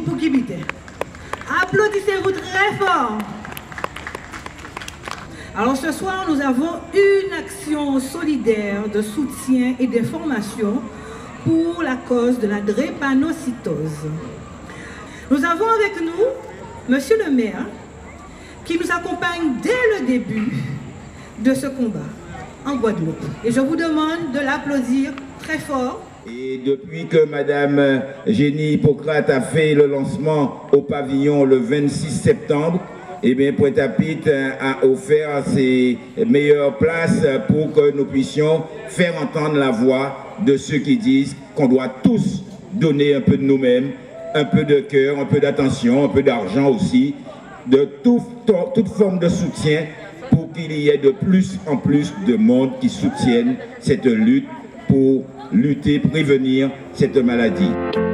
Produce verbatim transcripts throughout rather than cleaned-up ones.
pour Kibite. Applaudissez-vous très fort. Alors ce soir, nous avons une action solidaire de soutien et d'information pour la cause de la drépanocytose. Nous avons avec nous Monsieur le maire qui nous accompagne dès le début de ce combat en Guadeloupe. Et je vous demande de l'applaudir très fort. Et depuis que Madame Génie Hippocrate a fait le lancement au pavillon le vingt-six septembre, eh bien, Pointe-à-Pitre a offert ses meilleures places pour que nous puissions faire entendre la voix de ceux qui disent qu'on doit tous donner un peu de nous-mêmes, un peu de cœur, un peu d'attention, un peu d'argent aussi, de tout, toute forme de soutien pour qu'il y ait de plus en plus de monde qui soutiennent cette lutte pour lutter, prévenir cette maladie.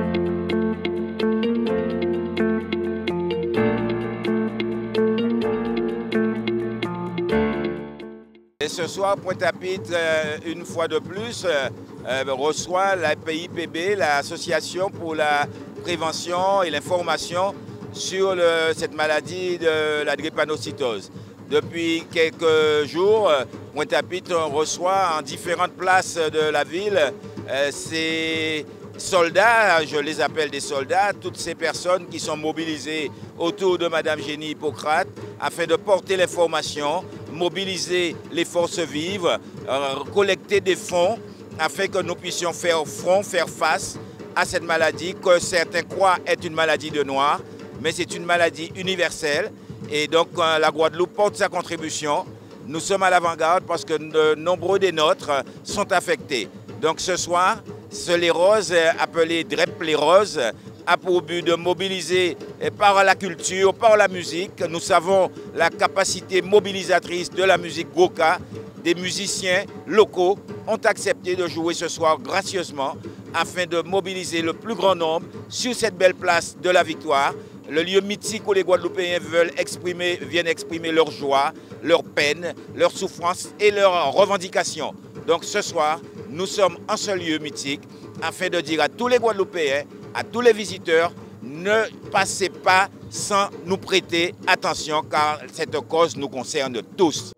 Et ce soir, Pointe-à-Pitre, une fois de plus, euh, reçoit la P I P B, l'Association pour la prévention et l'information sur le, cette maladie de la drépanocytose. Depuis quelques jours, Pointe-à-Pitre reçoit en différentes places de la ville euh, ces soldats, je les appelle des soldats, toutes ces personnes qui sont mobilisées autour de Madame Génie Hippocrate afin de porter l'information, mobiliser les forces vives, euh, collecter des fonds afin que nous puissions faire front, faire face à cette maladie que certains croient être une maladie de noir, mais c'est une maladie universelle. Et donc euh, la Guadeloupe porte sa contribution. Nous sommes à l'avant-garde parce que de nombreux des nôtres sont affectés. Donc ce soir, ce lérose, appelé DREP lérose, a pour but de mobiliser par la culture, par la musique. Nous savons la capacité mobilisatrice de la musique Goka. Des musiciens locaux ont accepté de jouer ce soir gracieusement afin de mobiliser le plus grand nombre sur cette belle place de la victoire. Le lieu mythique où les Guadeloupéens veulent exprimer, viennent exprimer leur joie, leur peine, leur souffrance et leurs revendications. Donc ce soir, nous sommes en ce lieu mythique afin de dire à tous les Guadeloupéens, à tous les visiteurs, ne passez pas sans nous prêter attention car cette cause nous concerne tous.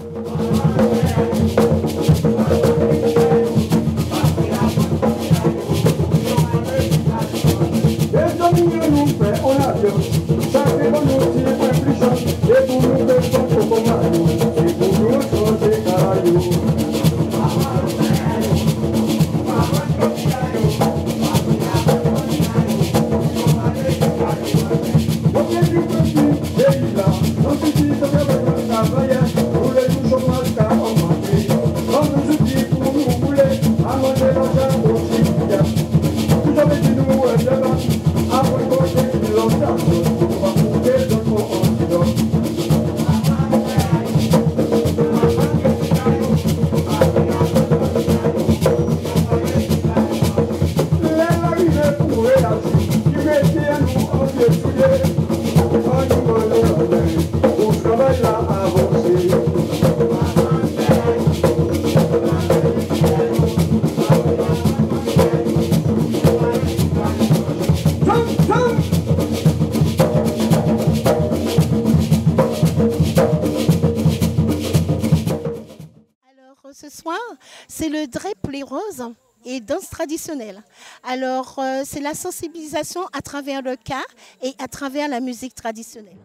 Ce soir, c'est le DREP lérose et danse traditionnelle. Alors, euh, c'est la sensibilisation à travers le cas et à travers la musique traditionnelle.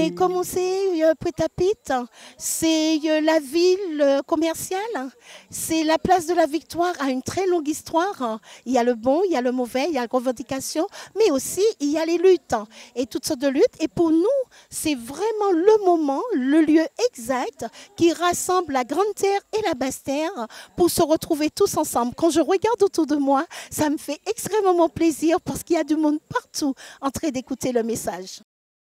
Et comme on sait, euh, Pointe-à-Pitre, c'est euh, la ville euh, commerciale, c'est la place de la Victoire, a une très longue histoire. Il y a le bon, il y a le mauvais, il y a la revendication, mais aussi il y a les luttes et toutes sortes de luttes. Et pour nous, c'est vraiment le moment, le lieu exact qui rassemble la Grande Terre et la Basse Terre pour se retrouver tous ensemble. Quand je regarde autour de moi, ça me fait extrêmement plaisir parce qu'il y a du monde partout en train d'écouter le message.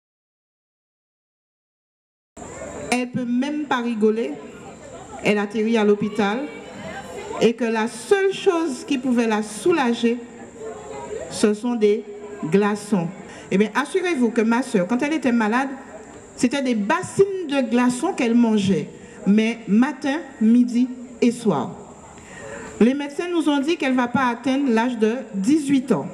Elle peut même pas rigoler. Elle atterrit à l'hôpital et que la seule chose qui pouvait la soulager, ce sont des glaçons. Eh bien, assurez-vous que ma soeur, quand elle était malade, c'était des bassines de glaçons qu'elle mangeait, mais matin, midi et soir. Les médecins nous ont dit qu'elle ne va pas atteindre l'âge de dix-huit ans.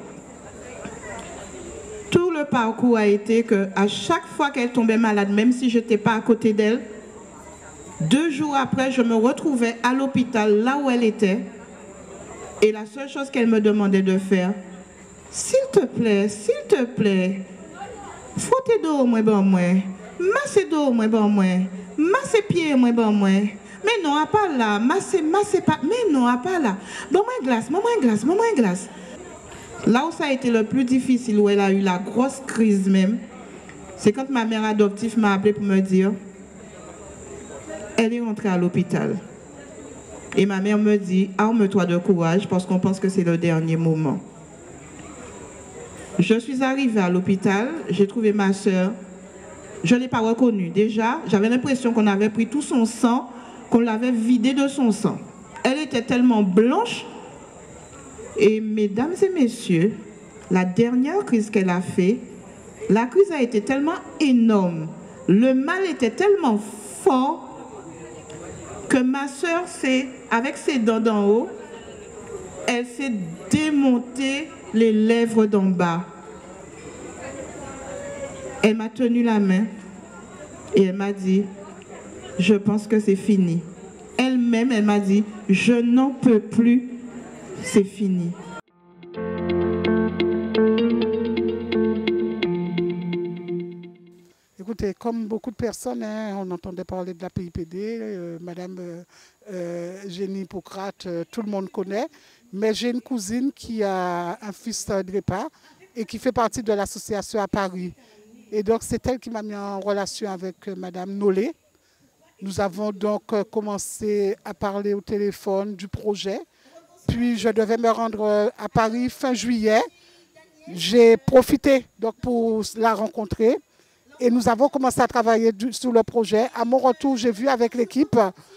Tout le parcours a été qu'à chaque fois qu'elle tombait malade, même si je n'étais pas à côté d'elle, deux jours après, je me retrouvais à l'hôpital, là où elle était. Et la seule chose qu'elle me demandait de faire, s'il te plaît, s'il te plaît, frottez d'eau, moi, bon, moi, massez d'eau, moi, bon, moi, massez pied, moi, bon, moi. Mais non, à pas là, massez, massez pas, mais non, à pas là. Bon, moi, glace, moi, moi, glace, moi, moi, glace. Là où ça a été le plus difficile, où elle a eu la grosse crise même, c'est quand ma mère adoptive m'a appelé pour me dire, elle est rentrée à l'hôpital. Et ma mère me dit, arme-toi de courage parce qu'on pense que c'est le dernier moment. Je suis arrivée à l'hôpital, j'ai trouvé ma soeur, je ne l'ai pas reconnue. Déjà, j'avais l'impression qu'on avait pris tout son sang, qu'on l'avait vidé de son sang. Elle était tellement blanche. Et mesdames et messieurs, la dernière crise qu'elle a fait, la crise a été tellement énorme, le mal était tellement fort que ma soeur, avec ses dents d'en haut, elle s'est démontée les lèvres d'en bas. Elle m'a tenu la main et elle m'a dit, je pense que c'est fini. Elle-même, elle m'a dit, je n'en peux plus. C'est fini. Écoutez, comme beaucoup de personnes, hein, on entendait parler de la P I P D, euh, Madame euh, euh, Génie Hippocrate, euh, tout le monde connaît, mais j'ai une cousine qui a un fils D R E P A et qui fait partie de l'association à Paris. Et donc c'est elle qui m'a mis en relation avec euh, Madame Nollet. Nous avons donc euh, commencé à parler au téléphone du projet. Puis je devais me rendre à Paris fin juillet. J'ai profité donc pour la rencontrer et nous avons commencé à travailler du, sur le projet. À mon retour, j'ai vu avec l'équipe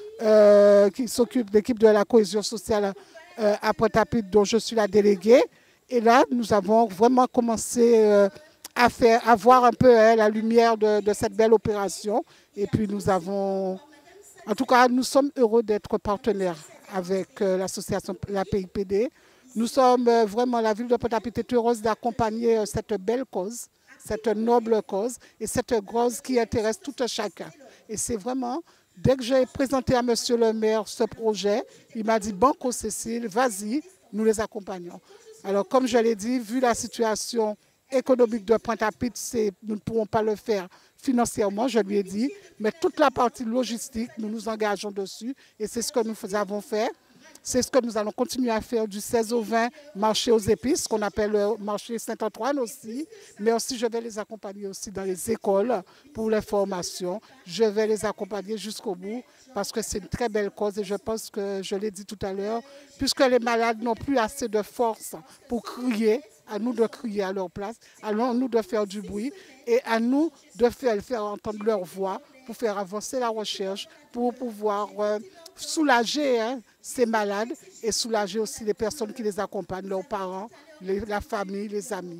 euh, qui s'occupe de l'équipe de la cohésion sociale euh, à Pointe-à-Pitre, dont je suis la déléguée. Et là, nous avons vraiment commencé euh, à, faire, à voir un peu hein, la lumière de, de cette belle opération. Et puis nous avons, en tout cas, nous sommes heureux d'être partenaires avec euh, l'association, la P I P D. Nous sommes euh, vraiment, la ville de Pointe-à-Pitre est heureuse d'accompagner euh, cette belle cause, cette noble cause et cette cause qui intéresse tout un chacun. Et c'est vraiment, dès que j'ai présenté à monsieur le maire ce projet, il m'a dit, Banco Cécile, vas-y, nous les accompagnons. Alors comme je l'ai dit, vu la situation économique de Pointe-à-Pitre, nous ne pourrons pas le faire financièrement, je lui ai dit, mais toute la partie logistique, nous nous engageons dessus et c'est ce que nous avons fait. C'est ce que nous allons continuer à faire du seize au vingt, marché aux épices, qu'on appelle le marché Saint-Antoine aussi, mais aussi je vais les accompagner aussi dans les écoles pour les formations. Je vais les accompagner jusqu'au bout parce que c'est une très belle cause et je pense que, je l'ai dit tout à l'heure, puisque les malades n'ont plus assez de force pour crier, à nous de crier à leur place, à nous de faire du bruit et à nous de faire, faire entendre leur voix pour faire avancer la recherche, pour pouvoir euh, soulager hein, ces malades et soulager aussi les personnes qui les accompagnent, leurs parents, les, la famille, les amis.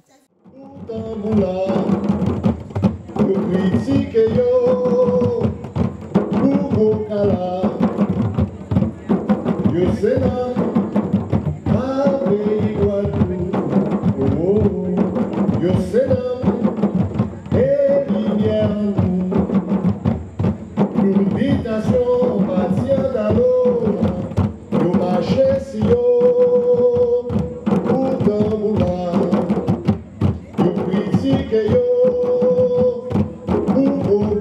Yo,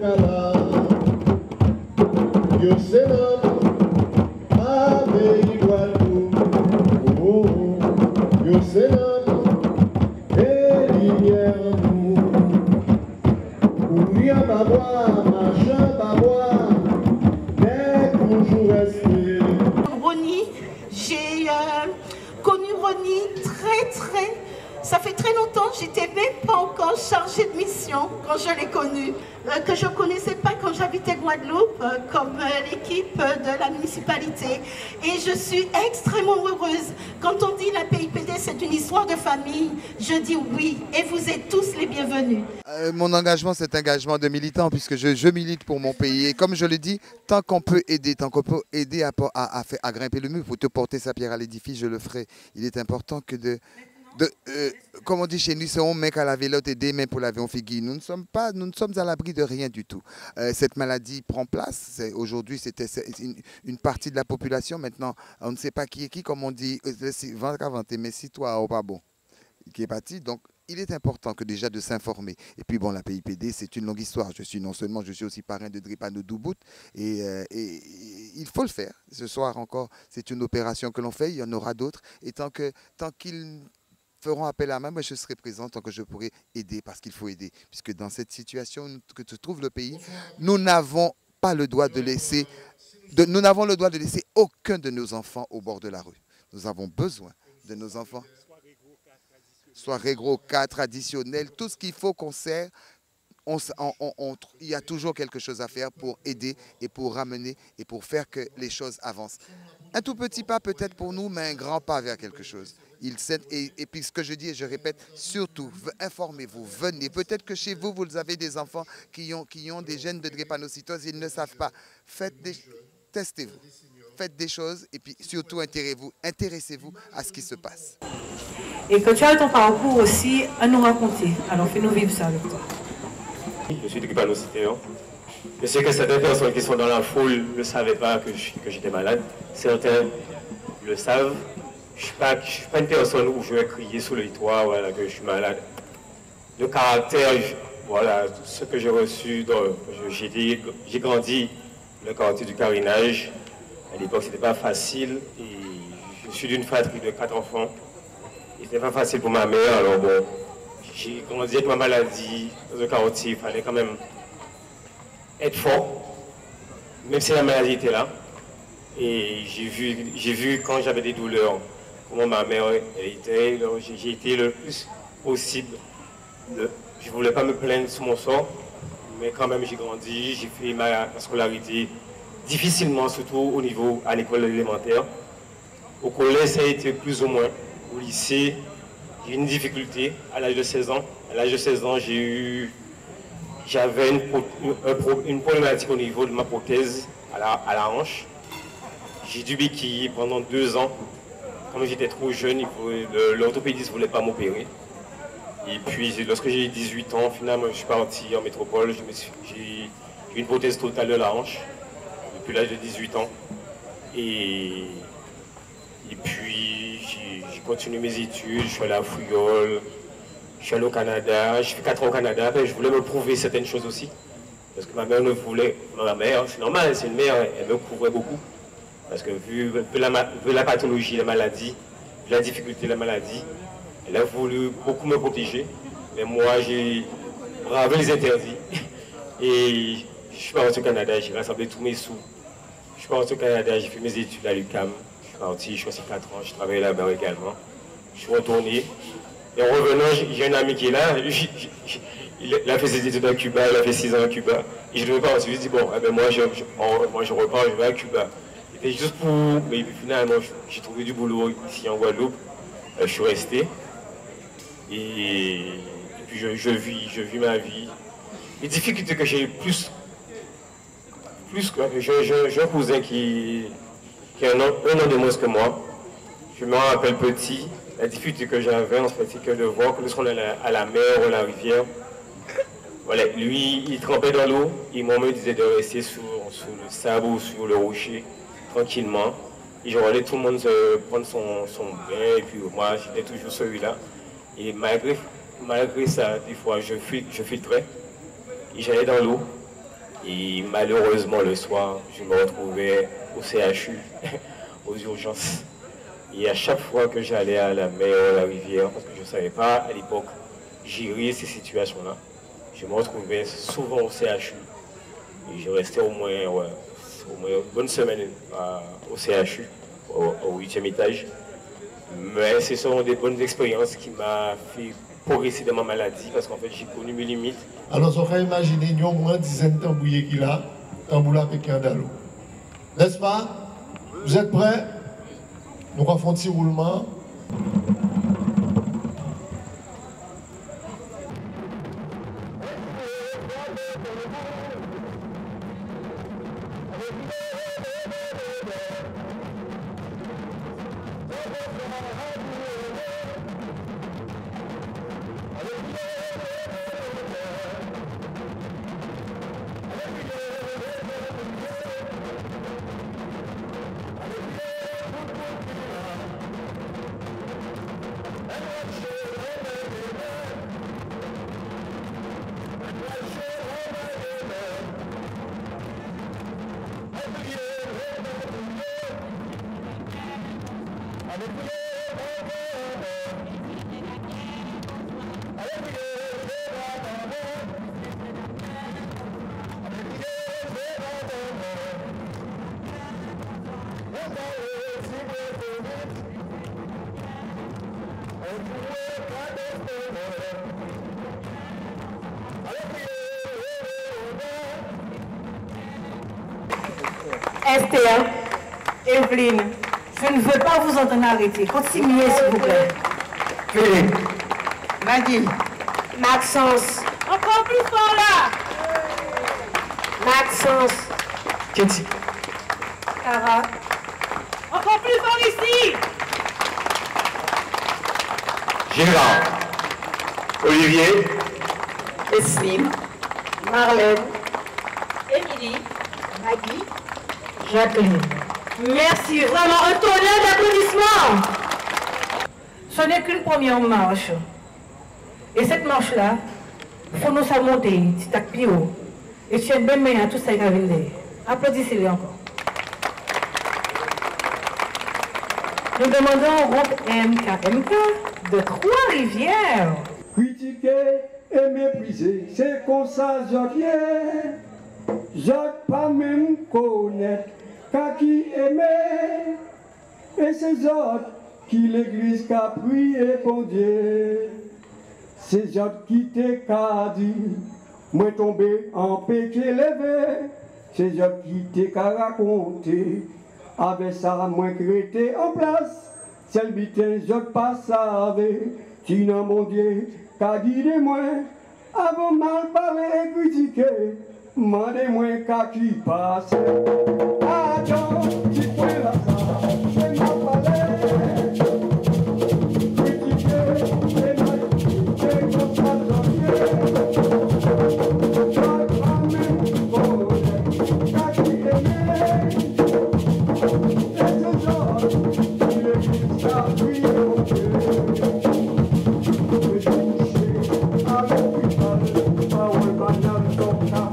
Viens m'avoir, machin m'avoir, dès qu'on joue resté. Ronnie, j'ai euh, connu Ronnie très très, ça fait très longtemps, j'étais même pas encore chargée de mission quand je l'ai connu, euh, que je connaissais pas quand j'habitais Guadeloupe, euh, comme euh, l'équipe de la municipalité. Et je suis extrêmement heureuse. Quand on dit la P I P D c'est une histoire de famille, je dis oui, et vous êtes tous les bienvenus. Euh, mon engagement, c'est un engagement de militant, puisque je, je milite pour mon pays. Et comme je le dis, tant qu'on peut aider, tant qu'on peut aider à, à, à, faire, à grimper le mur, pour te porter sa pierre à l'édifice, je le ferai. Il est important que de... De, euh, comme on dit chez nous, c'est un mec à laver l'autre et des mains pour laver un figuier. Nous ne sommes pas, nous ne sommes à l'abri de rien du tout. Euh, cette maladie prend place. Aujourd'hui, c'était une, une partie de la population. Maintenant, on ne sait pas qui est qui, comme on dit, mais si toi, oh, pas bon, qui est parti. Donc, il est important que déjà de s'informer. Et puis bon, la P I P D, c'est une longue histoire. Je suis non seulement, je suis aussi parrain de Drépano Doubout et, euh, et, et il faut le faire. Ce soir encore, c'est une opération que l'on fait. Il y en aura d'autres. Et tant que, tant qu'ils feront appel à moi, moi je serai présent tant que je pourrai aider, parce qu'il faut aider. Puisque dans cette situation que se trouve le pays, nous n'avons pas le droit de laisser, de, nous n'avons le droit de laisser aucun de nos enfants au bord de la rue. Nous avons besoin de nos enfants. Soit régro, cas traditionnel, tout ce qu'il faut qu'on sert, on, on, on, il y a toujours quelque chose à faire pour aider et pour ramener et pour faire que les choses avancent. Un tout petit pas peut-être pour nous, mais un grand pas vers quelque chose. Il et, et puis ce que je dis et je répète, surtout, informez-vous, venez. Peut-être que chez vous, vous avez des enfants qui ont, qui ont des gènes de drépanocytose, ils ne savent pas. Faites des, testez-vous, faites des choses et puis surtout intéressez-vous, intéressez-vous à ce qui se passe. Et quand tu as ton parcours aussi à nous raconter, alors fais-nous vivre ça avec toi. Je suis drépanocytaire. Je sais que certaines personnes qui sont dans la foule ne savaient pas que j'étais malade. Certains le savent. Je ne suis, suis pas une personne où je vais crier sous le toit voilà, que je suis malade. Le caractère, voilà, ce que j'ai reçu, j'ai grandi dans le quartier du Carinage. À l'époque, ce n'était pas facile. Et je suis d'une fratrie de quatre enfants. Ce n'était pas facile pour ma mère. Alors bon, j'ai grandi avec ma maladie dans un quartier. Il fallait quand même être fort, même si la maladie était là. Et j'ai vu, j'ai vu quand j'avais des douleurs, comment ma mère était. J'ai été le plus possible. Le, je ne voulais pas me plaindre sur mon sort, mais quand même j'ai grandi, j'ai fait ma, ma scolarité difficilement, surtout au niveau à l'école élémentaire. Au collège, ça a été plus ou moins. Au lycée, j'ai eu une difficulté à l'âge de seize ans. À l'âge de seize ans, j'ai eu, j'avais une, une, une problématique au niveau de ma prothèse à la, à la hanche. J'ai dû béquiller pendant deux ans. Comme j'étais trop jeune, l'orthopédiste ne voulait pas m'opérer. Et puis, lorsque j'ai eu dix-huit ans, finalement, je suis parti en métropole. J'ai eu une prothèse totale de la hanche depuis l'âge de dix-huit ans. Et, et puis, j'ai continué mes études. Je suis allé à Fouillol, je suis allé au Canada. J'ai fait quatre ans au Canada. Après, je voulais me prouver certaines choses aussi. Parce que ma mère ne voulait. Ma mère, c'est normal, c'est une mère, elle me couvrait beaucoup. Parce que vu, vu, la, vu la pathologie, la maladie, vu la difficulté de la maladie, elle a voulu beaucoup me protéger. Mais moi, j'ai bravé les interdits. Et je suis parti au Canada, j'ai rassemblé tous mes sous. Je suis parti au Canada, j'ai fait mes études à l'U Q A M. Je suis parti, je suis resté quatre ans, je travaillais là-bas également. Je suis retourné. Et en revenant, j'ai un ami qui est là. J, j, j, il a fait ses études à Cuba, il a fait six ans à Cuba. Et je devais pas ensuite, je dis bon, eh ben moi, je, je, moi je repars, je vais à Cuba. C'était juste pour. Mais finalement, j'ai trouvé du boulot ici en Guadeloupe. Je suis resté. Et, et puis je, je, vis, je vis ma vie. Les difficultés que j'ai plus. Plus que. J'ai un cousin qui, qui a un an, un an de moins que moi. Je me rappelle petit. La difficulté que j'avais, en fait, c'est que de voir que lorsqu'on est à la mer ou à la rivière, voilà, lui, il trempait dans l'eau, et moi, me disait de rester sur, sur le sable ou sur le rocher, tranquillement. Et je regardais tout le monde se prendre son, son bain, et puis moi, j'étais toujours celui-là. Et malgré, malgré ça, des fois, je, je filtrais, et j'allais dans l'eau. Et malheureusement, le soir, je me retrouvais au C H U, aux urgences. Et à chaque fois que j'allais à la mer, à la rivière, parce que je ne savais pas à l'époque gérer ces situations-là, je me retrouvais souvent au C H U. Et j'ai resté au moins, ouais, au moins une bonne semaine euh, au C H U, au huitième étage. Mais ce sont des bonnes expériences qui m'ont fait progresser dans ma maladie parce qu'en fait j'ai connu mes limites. Alors on peut imaginer, il y a au moins une dizaine de tambouillés qu'il a, tamboula avec un dalo. N'est-ce pas? Vous êtes prêts? Nous allons faire un petit roulement. Esther, Evelyne, je ne veux pas vous entendre arrêter. Continuez, s'il vous plaît. Philippe. Maggie. Maxence. Encore plus fort là. Maxence. Kitty. Cara. Encore plus fort ici. Gérard. Olivier. Esline. Marlène. Émilie. Maggie. Jacqueline. Merci, vraiment un tonnerre d'applaudissements. Ce n'est qu'une première marche. Et cette marche-là, il faut nous monter, petit à petit haut. Et tu es bien meilleur à tout ça qui a vendu. Applaudissez-les encore. Nous demandons au groupe M K M K de Trois-Rivières. Critiquer et mépriser, c'est comme ça, Jacques. Jacques pas même connaître, car qui aimait, et ces autres qui l'église qu'a prié pour Dieu. Ces autres qui t'es qu'a dit, moi tombé en péché levé. Ces autres qui t'es qu'a raconté, avec ça moi créé en place. Celle bitin, je pas savais, tu n'as mon Dieu, qu'a dit de moi, avant mal parler et critiquer. Mandez-moi qu'à qui passe. Attends, tu peux la salle, c'est ma palais. Critiquer, c'est ma c'est comme ça, j'en ai. Pas même pour qu'à qui aimer. Et ce genre, il est jusqu'à lui, mon Dieu. Je suis touché avec lui, pas au banal, donc à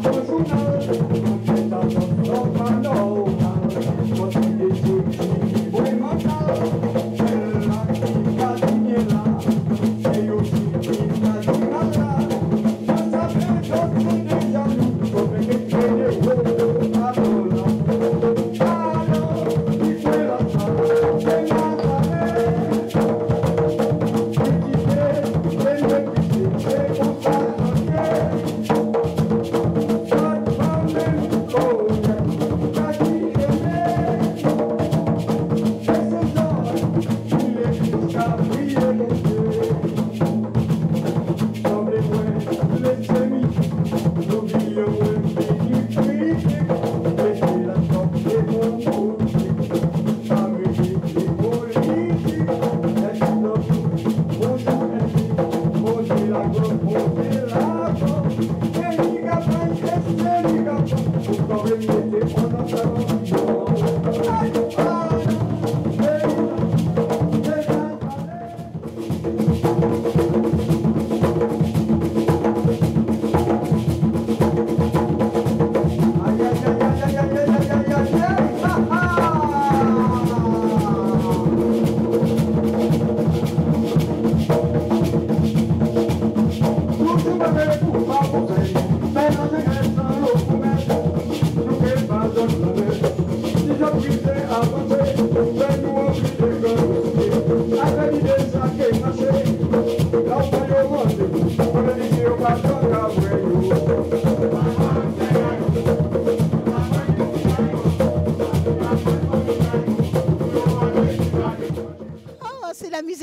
Vamos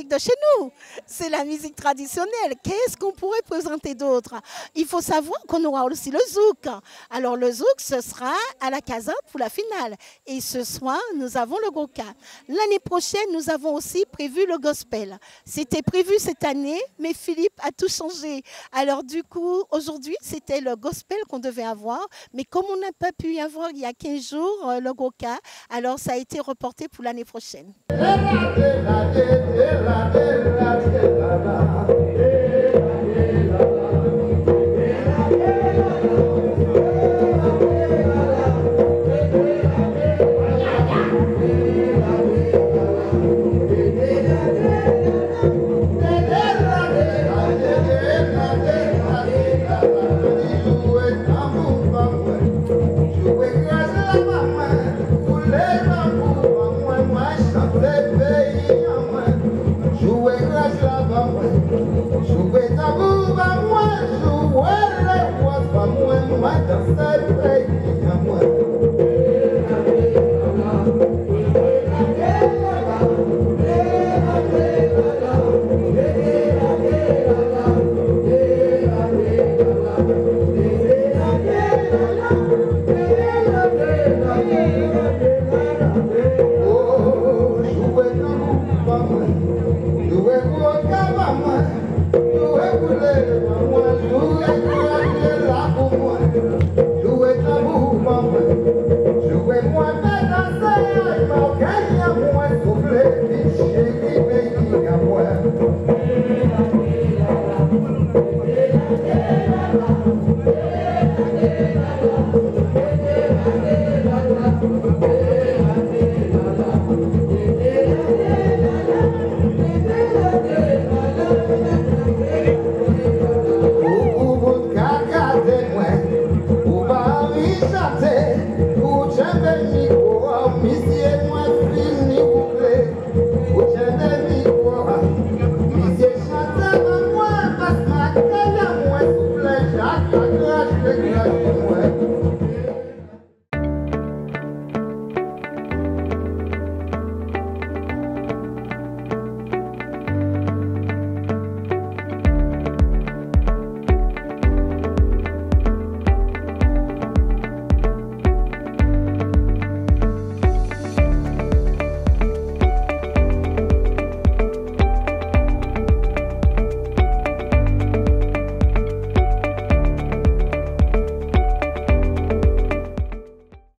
de chez nous. C'est la musique traditionnelle. Qu'est-ce qu'on pourrait présenter d'autre? Il faut savoir qu'on aura aussi le zouk. Alors le zouk, ce sera à la Casa pour la finale. Et ce soir, nous avons le goka. L'année prochaine, nous avons aussi prévu le gospel. C'était prévu cette année, mais Philippe a tout changé. Alors du coup, aujourd'hui, c'était le gospel qu'on devait avoir. Mais comme on n'a pas pu y avoir il y a quinze jours, le goka, alors ça a été reporté pour l'année prochaine. Yeah.